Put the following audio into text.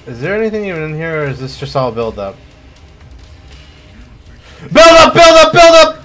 Is there anything even in here, or is this just all build up? Build up! Build up! Build up!